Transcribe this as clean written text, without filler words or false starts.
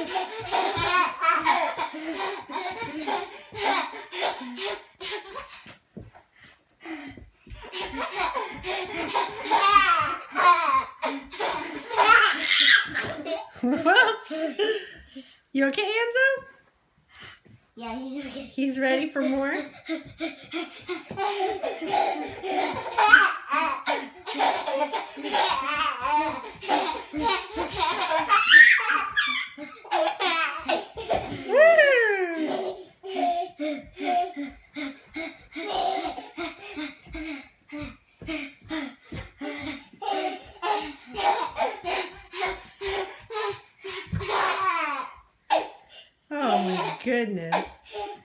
Whoops. You okay, Enzo? Yeah, he's okay. He's ready for more? Oh my goodness.